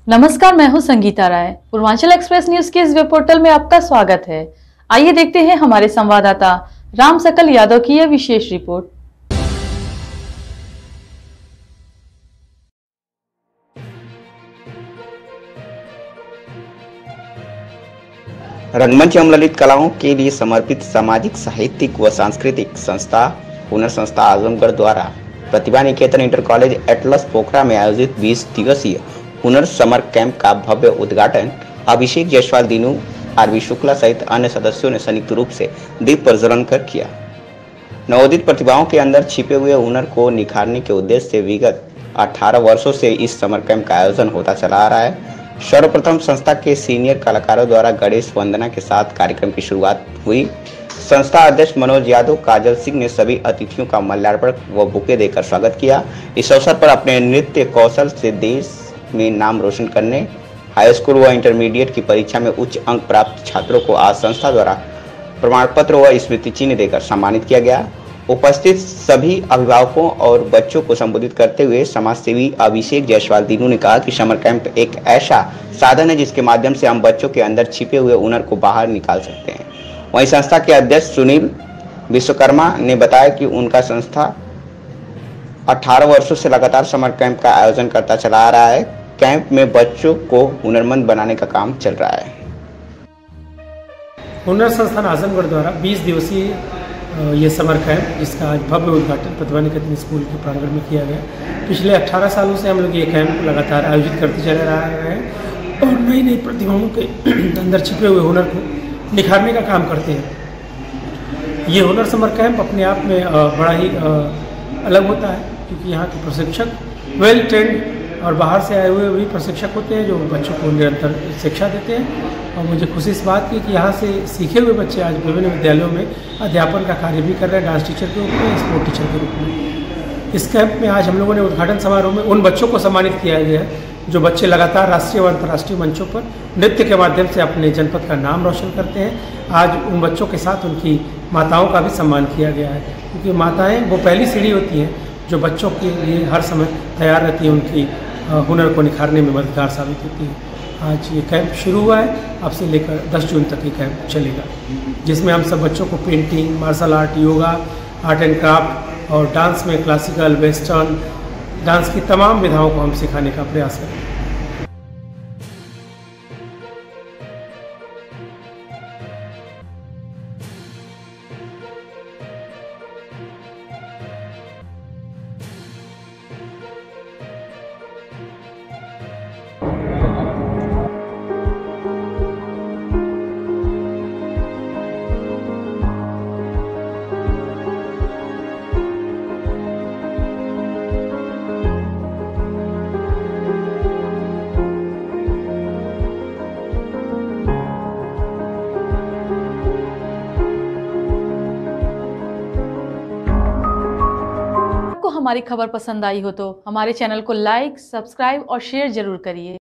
नमस्कार, मैं हूं संगीता राय। पूर्वांचल एक्सप्रेस न्यूज के इस वेब पोर्टल में आपका स्वागत है। आइए देखते हैं हमारे संवाददाता राम सकल यादव की यह विशेष रिपोर्ट। रंगमंच एवं ललित कलाओं के लिए समर्पित सामाजिक, साहित्यिक व सांस्कृतिक संस्था हुनर संस्था आजमगढ़ द्वारा Pratibha Niketan inter college Atlas Pokhra में आयोजित 20 दिवसीय हुनर समर कैंप का भव्य उद्घाटन अभिषेक जायसवाल, दीनू आरवी शुक्ला सहित अन्य सदस्यों ने संयुक्त रूप से दीप प्रज्वलन कर किया। नवोदित प्रतिभाओं के अंदर छिपे हुए हुनर को निखारने के उद्देश्य से विगत 18 वर्षों से इस समर कैंप का आयोजन होता चला आ रहा है। सर्वप्रथम संस्था के सीनियर कलाकारों द्वारा गणेश वंदना के साथ कार्यक्रम की शुरुआत हुई। संस्था अध्यक्ष मनोज यादव, काजल सिंह ने सभी अतिथियों का माल्यार्पण व बुके देकर स्वागत किया। इस अवसर पर अपने नृत्य कौशल से देश में नाम रोशन करने हाई स्कूल व इंटरमीडिएट की परीक्षा में उच्च अंक प्राप्त छात्रों को आज संस्था द्वारा प्रमाण पत्र व स्मृति चिन्ह देकर सम्मानित किया गया। उपस्थित सभी अभिभावकों और बच्चों को संबोधित करते हुए समाज सेवी अभिषेक जायसवाल, दीनू ने कहा कि समर कैंप एक ऐसा साधन है जिसके माध्यम से हम बच्चों के अंदर छिपे हुए हुनर को बाहर निकाल सकते हैं। वहीं संस्था के अध्यक्ष सुनील विश्वकर्मा ने बताया कि उनका संस्था 18 वर्षों से लगातार समर कैंप का आयोजन करता चला आ रहा है। कैंप में बच्चों को हुनरमंद बनाने का काम चल रहा है। हुनर संस्थान आजमगढ़ द्वारा 20 दिवसीय ये समर कैंप, जिसका आज भव्य उद्घाटन प्रतिभा निकेतन स्कूल के प्रांगण में किया गया। पिछले 18 सालों से हम लोग ये कैंप लगातार आयोजित करते चले रहे हैं और नई नई प्रतिभाओं के अंदर छिपे हुए हुनर को निखारने का काम करते हैं। ये हुनर समर कैंप अपने आप में बड़ा ही अलग होता है, क्योंकि यहाँ के प्रशिक्षक वेल ट्रेंड और बाहर से आए हुए भी प्रशिक्षक होते हैं जो बच्चों को निरंतर शिक्षा देते हैं। और मुझे खुशी इस बात की कि यहाँ से सीखे हुए बच्चे आज विभिन्न विद्यालयों में अध्यापन का कार्य भी कर रहे हैं, डांस टीचर के रूप में, स्पोर्ट टीचर के रूप में। इस कैंप में आज हम लोगों ने उद्घाटन समारोह में उन बच्चों को सम्मानित किया गया है जो बच्चे लगातार राष्ट्रीय व अंतर्राष्ट्रीय मंचों पर नृत्य के माध्यम से अपने जनपद का नाम रोशन करते हैं। आज उन बच्चों के साथ उनकी माताओं का भी सम्मान किया गया है, क्योंकि माताएँ वो पहली सीढ़ी होती हैं जो बच्चों के लिए हर समय तैयार रहती है, उनकी हुनर को निखारने में मददगार साबित होती है। आज ये कैंप शुरू हुआ है, अब से लेकर 10 जून तक ये कैंप चलेगा, जिसमें हम सब बच्चों को painting, martial art, yoga, art and craft और डांस में क्लासिकल, वेस्टर्न डांस की तमाम विधाओं को हम सिखाने का प्रयास करेंगे। हमारी खबर पसंद आई हो तो हमारे चैनल को लाइक, सब्सक्राइब और शेयर जरूर करिए।